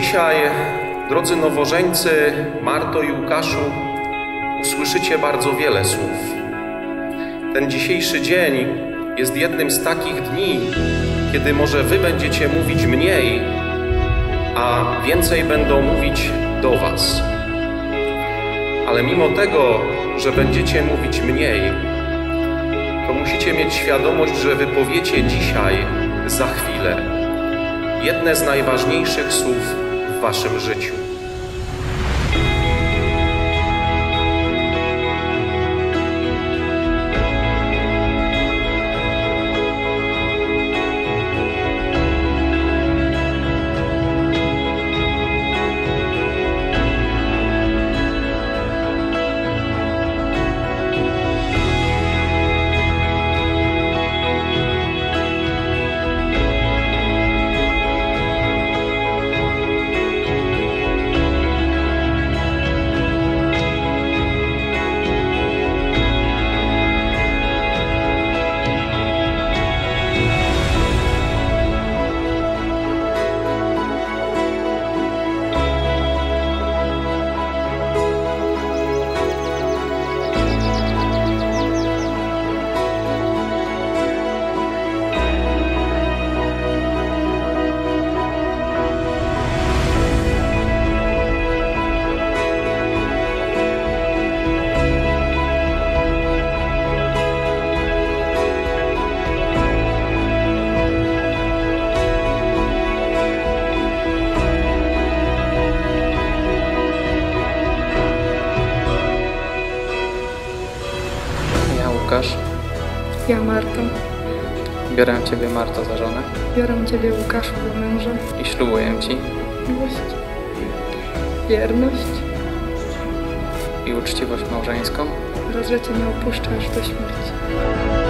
dzisiaj, drodzy nowożeńcy, Marto i Łukaszu, usłyszycie bardzo wiele słów. Ten dzisiejszy dzień jest jednym z takich dni, kiedy może wy będziecie mówić mniej, a więcej będą mówić do was. Ale mimo tego, że będziecie mówić mniej, to musicie mieć świadomość, że wypowiecie dzisiaj, za chwilę, jedne z najważniejszych słów w waszym życiu. Łukasz. Ja Marta. Biorę Ciebie, Marto, za żonę. Biorę Ciebie, Łukaszu, za męża. I ślubuję Ci. Miłość. Wierność. I uczciwość małżeńską. Oraz, że Cię nie opuszczę aż do śmierci.